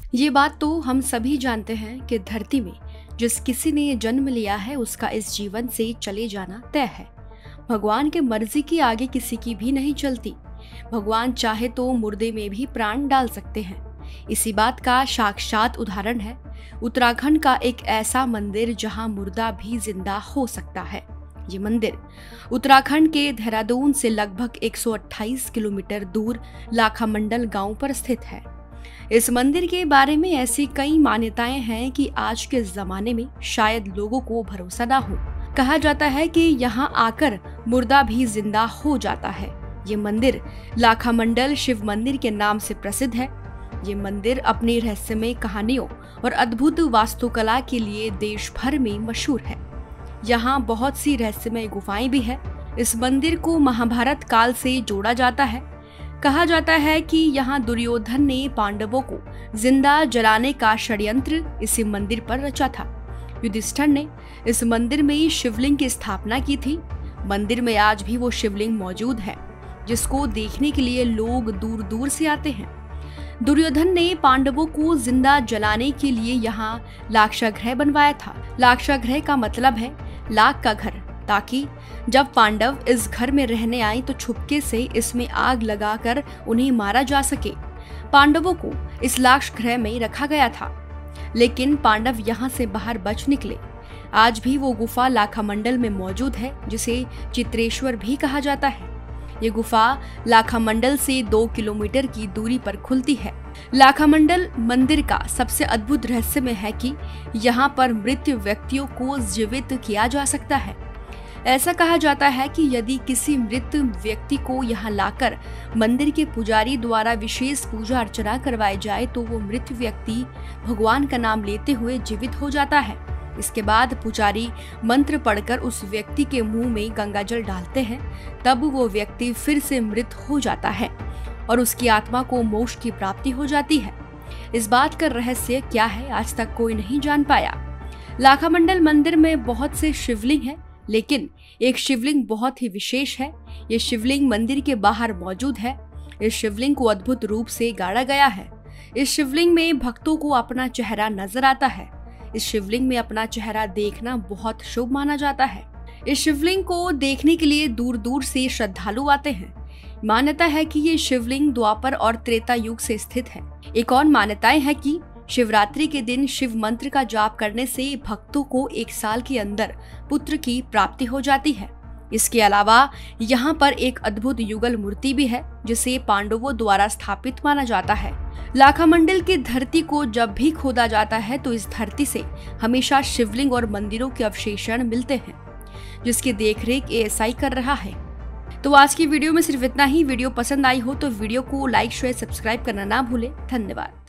ये बात तो हम सभी जानते हैं कि धरती में जिस किसी ने जन्म लिया है उसका इस जीवन से चले जाना तय है। भगवान के मर्जी की आगे किसी की भी नहीं चलती। भगवान चाहे तो मुर्दे में भी प्राण डाल सकते हैं। इसी बात का साक्षात उदाहरण है उत्तराखंड का एक ऐसा मंदिर जहां मुर्दा भी जिंदा हो सकता है। ये मंदिर उत्तराखंड के देहरादून से लगभग 128 किलोमीटर दूर लाखामंडल गांव पर स्थित है। इस मंदिर के बारे में ऐसी कई मान्यताएं हैं कि आज के जमाने में शायद लोगों को भरोसा ना हो। कहा जाता है कि यहाँ आकर मुर्दा भी जिंदा हो जाता है। ये मंदिर लाखामंडल शिव मंदिर के नाम से प्रसिद्ध है। ये मंदिर अपनी रहस्यमय कहानियों और अद्भुत वास्तुकला के लिए देश भर में मशहूर है। यहाँ बहुत सी रहस्यमय गुफाएं भी है। इस मंदिर को महाभारत काल से जोड़ा जाता है। कहा जाता है कि यहाँ दुर्योधन ने पांडवों को जिंदा जलाने का षड्यंत्र इसी मंदिर पर रचा था। युधिष्ठिर ने इस मंदिर में शिवलिंग की स्थापना की थी। मंदिर में आज भी वो शिवलिंग मौजूद है जिसको देखने के लिए लोग दूर दूर से आते हैं। दुर्योधन ने पांडवों को जिंदा जलाने के लिए यहाँ लाक्षागृह बनवाया था। लाक्षागृह का मतलब है लाख का घर, ताकि जब पांडव इस घर में रहने आए तो छुपके से इसमें आग लगाकर उन्हें मारा जा सके। पांडवों को इस लाक्षागृह में रखा गया था, लेकिन पांडव यहाँ से बाहर बच निकले। आज भी वो गुफा लाखामंडल में मौजूद है जिसे चित्रेश्वर भी कहा जाता है। ये गुफा लाखामंडल से 2 किलोमीटर की दूरी पर खुलती है। लाखामंडल मंदिर का सबसे अद्भुत रहस्य में है कि यहाँ पर मृत व्यक्तियों को जीवित किया जा सकता है। ऐसा कहा जाता है कि यदि किसी मृत व्यक्ति को यहाँ लाकर मंदिर के पुजारी द्वारा विशेष पूजा अर्चना करवाई जाए तो वो मृत व्यक्ति भगवान का नाम लेते हुए जीवित हो जाता है। इसके बाद पुजारी मंत्र पढ़कर उस व्यक्ति के मुंह में गंगा जल डालते हैं, तब वो व्यक्ति फिर से मृत हो जाता है और उसकी आत्मा को मोक्ष की प्राप्ति हो जाती है। इस बात का रहस्य क्या है आज तक कोई नहीं जान पाया। लाखामंडल मंदिर में बहुत से शिवलिंग हैं, लेकिन एक शिवलिंग बहुत ही विशेष है। ये शिवलिंग मंदिर के बाहर मौजूद है। इस शिवलिंग को अद्भुत रूप से गाड़ा गया है। इस शिवलिंग में भक्तों को अपना चेहरा नजर आता है। इस शिवलिंग में अपना चेहरा देखना बहुत शुभ माना जाता है। इस शिवलिंग को देखने के लिए दूर दूर से श्रद्धालु आते हैं। मान्यता है कि ये शिवलिंग द्वापर और त्रेता युग से स्थित है। एक और मान्यताएं है कि शिवरात्रि के दिन शिव मंत्र का जाप करने से भक्तों को 1 साल के अंदर पुत्र की प्राप्ति हो जाती है। इसके अलावा यहाँ पर एक अद्भुत युगल मूर्ति भी है जिसे पांडवों द्वारा स्थापित माना जाता है। लाखामंडल की धरती को जब भी खोदा जाता है तो इस धरती से हमेशा शिवलिंग और मंदिरों के अवशेषण मिलते हैं, जिसकी देखरेख ASI कर रहा है। तो आज की वीडियो में सिर्फ इतना ही। वीडियो पसंद आई हो तो वीडियो को लाइक शेयर सब्सक्राइब करना ना भूलें। धन्यवाद।